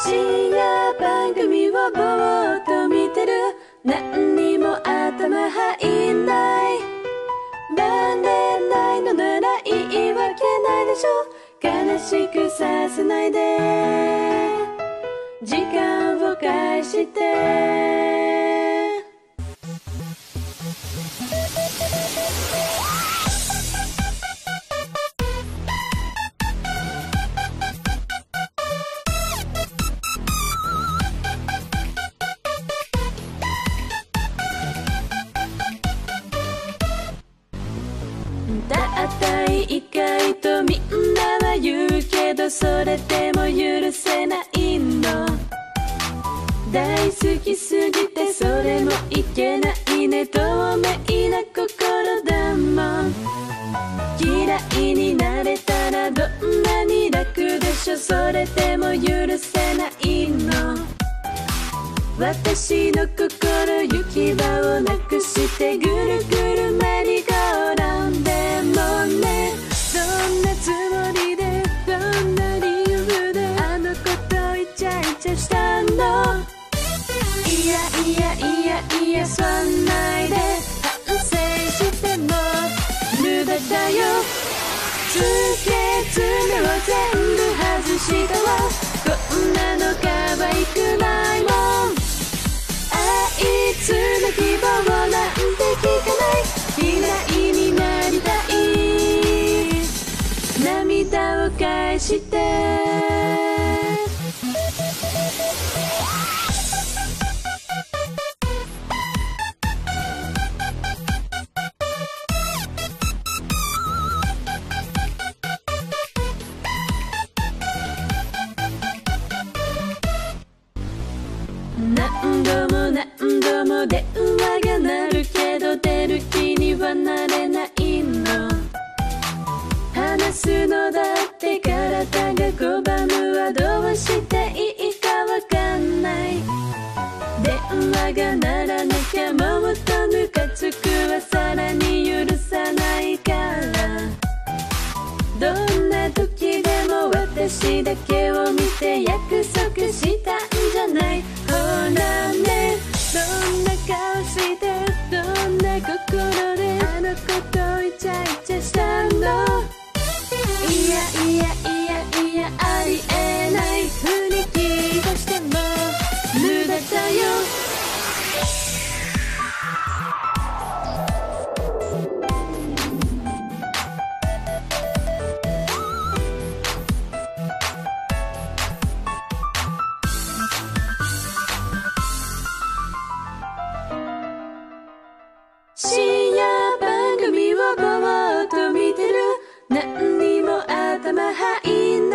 深夜番組をぼーっと見てる。何にも頭入んない。バレないのならいいわけないでしょ。悲しくさせないで、時間を返して。だったい意外とみんなは言うけど、それでも許せないの。大好きすぎてそれもいけないね。透明な心だもん。嫌いになれたらどんなに楽でしょ。それでも許せないの。私の心行き場をなくしてぐるぐるメリーゴーラウンド。でもね、どんなつもりでどんな理由であのことイチャイチャしたの。いやいやいやいや、そんないで反省しても無駄だよ。つけ爪を全部外したわ。こんなの可愛くないもん。いつの希望なんて聞かない。嫌いになりたい。涙を返して。何度も何度も電話が鳴るけど出る気にはなれないの。話すのだって体が拒むわ。どうしていいかわかんない。電話が鳴らなきゃもっとムカつくわ。さらに許さないから。どんな時でも私だけを見て約束したんじゃない。ほらね、どんな顔してどんな心であの子とイチャイチャしたの。いやいやいやいや、ありえないふり気がしても無駄だよ。深夜番組をぼーっと見てる。何にも頭入んない。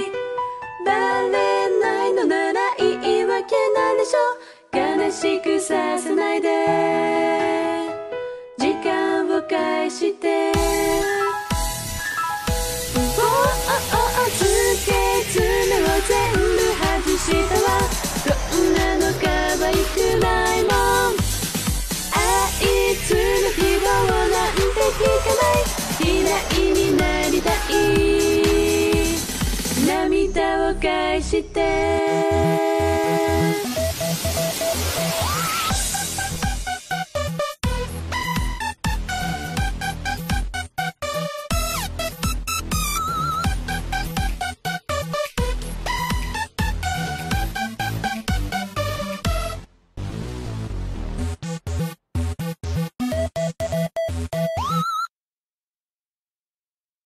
バレないのならいいわけないでしょ。悲しくさせないで、時間を返して。つけ爪を全部外したわ。こんなの可愛くないもん。いつの希望なんて聞かない。嫌いになりたい。涙を返して。